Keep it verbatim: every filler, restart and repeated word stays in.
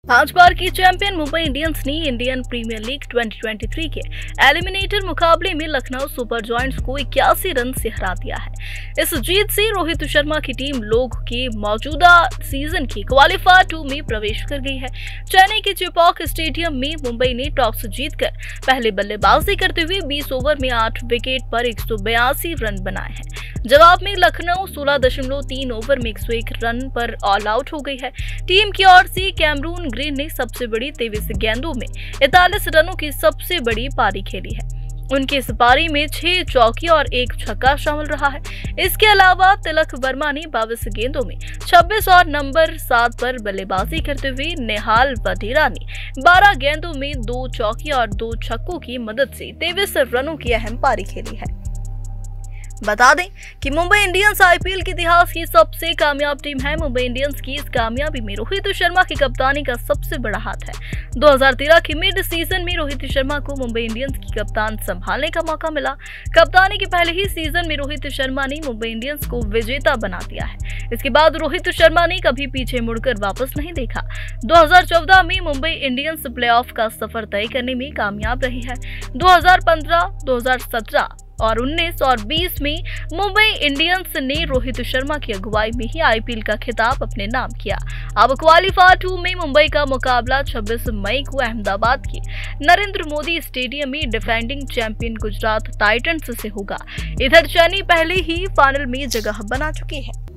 पांच बार की चैंपियन मुंबई इंडियंस ने इंडियन प्रीमियर लीग दो हज़ार तेईस के एलिमिनेटर मुकाबले में लखनऊ सुपर जॉयंट्स को इक्यासी रन से हरा दिया है। इस जीत से रोहित शर्मा की टीम लोग के मौजूदा सीजन की क्वालीफायर टू में प्रवेश कर गई है। चेन्नई के चेपॉक स्टेडियम में मुंबई ने टॉस जीतकर पहले बल्लेबाजी करते हुए बीस ओवर में आठ विकेट पर एक सौ बयासी रन बनाए हैं। जवाब में लखनऊ सोलह दशमलव तीन ओवर में एक सौ एक रन पर ऑल आउट हो गई है। टीम की ओर से कैमरून ग्रीन ने सबसे बड़ी तेईस गेंदों में इकतालीस रनों की सबसे बड़ी पारी खेली है। उनकी इस पारी में छह चौकी और एक छक्का शामिल रहा है। इसके अलावा तिलक वर्मा ने बाईस गेंदों में छब्बीस और नंबर सात पर बल्लेबाजी करते हुए निहाल वधेरा ने बारह गेंदों में दो चौकी और दो छक्कों की मदद से तेईस रनों की अहम पारी खेली है। बता दें कि मुंबई इंडियंस आईपीएल के इतिहास की सबसे कामयाब टीम है। मुंबई इंडियंस की इस कामयाबी में रोहित शर्मा की कप्तानी का सबसे बड़ा हाथ है। दो हज़ार तेरह के मिड सीजन में रोहित शर्मा को मुंबई इंडियंस की कप्तान संभालने का मौका मिला। कप्तानी के पहले ही सीजन में रोहित शर्मा ने मुंबई इंडियंस को विजेता बना दिया है। इसके बाद रोहित शर्मा ने कभी पीछे मुड़कर वापस नहीं देखा। दो हज़ार चौदह में मुंबई इंडियंस प्लेऑफ का सफर तय करने में कामयाब रही है। दो हज़ार पंद्रह, दो हज़ार सत्रह और उन्नीस और बीस में मुंबई इंडियंस ने रोहित शर्मा की अगुवाई में ही आईपीएल का खिताब अपने नाम किया। अब क्वालीफायर टू में मुंबई का मुकाबला छब्बीस मई को अहमदाबाद के नरेंद्र मोदी स्टेडियम में डिफेंडिंग चैंपियन गुजरात टाइटंस से होगा। इधर चेन्नई पहले ही फाइनल में जगह बना चुकी है।